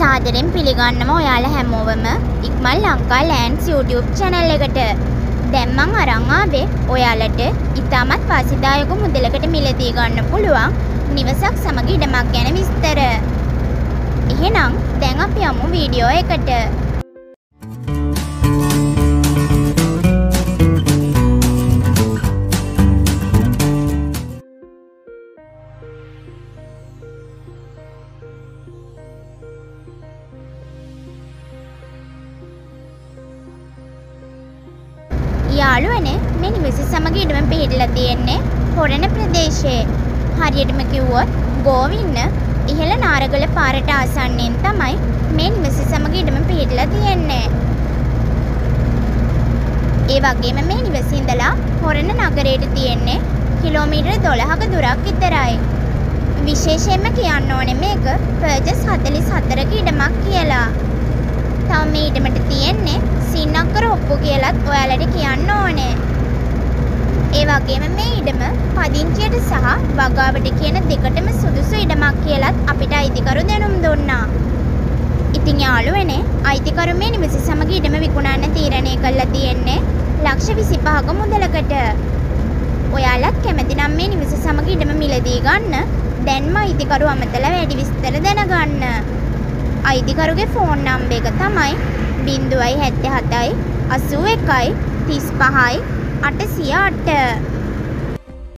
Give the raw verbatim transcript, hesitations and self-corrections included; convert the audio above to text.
සාදරයෙන් පිළිගන්නම ඔයාලා හැමෝවම ඉක්මන් ලංකා ලෑන්ඩ්ස් YouTube channel එකට. දැන් මං අරන් ආවේ ඔයාලට ඉතාමත් වාසිදායක මුදලකට මිලදී ගන්න පුළුවන් නිවසක් සමග ඉඩමක් ගැන විස්තර. එහෙනම් දැන් අපි යමු වීඩියෝ එකට. යාළුවනේ මේ නිවස සමග ඉඩම පිහිටලා තියෙන්නේ හොරණ ප්‍රදේශයේ. හරියටම කිව්වොත් ගෝවින්න ඉහළ නාරගල පාරට ආසන්නයෙන් තමයි මේ නිවස සමග ඉඩම පිහිටලා තියෙන්නේ. ඒ වගේම මේ නිවසේ ඉඳලා හොරණ නගරයට තියෙන්නේ කිලෝමීටර් දොළහක දුරක් විතරයි. විශේෂයෙන්ම කියන්න ඕනේ මේක පර්චස් හතළිස් හතරක ඉඩමක් කියලා. තව මේ ඉඩමට තියෙන්නේ සින්නක්කර ඔප්පු කියලත් ඔයාලට කියන්න ඕනේ. ඒ වගේම මේ ඉඩම පදිංචියට සහ වගාවට කියන දෙකටම සුදුසු ඉඩමක් කියලත් අපිට අයිතිකරු දැනුම් දුන්නා. ඉතින් යාළුවනේ අයිතිකරු මේ නිවස සමග ඉඩම විකුණන්න තීරණය කළා තියෙන්නේ ලක්ෂ විසිපහක මුදලකට. ඔයාලත් කැමති නම් මේ නිවස සමග ඉඩම මිලදී ගන්න දැන්ම අයිතිකරු අමතලා වැඩි විස්තර දැනගන්න. අයිතිකරුගේ ෆෝන් නම්බර් එක තමයි බිංදුවයි හැත්තෑ හතයි අසූ එකයි තිස් පහයි අටසිය අට.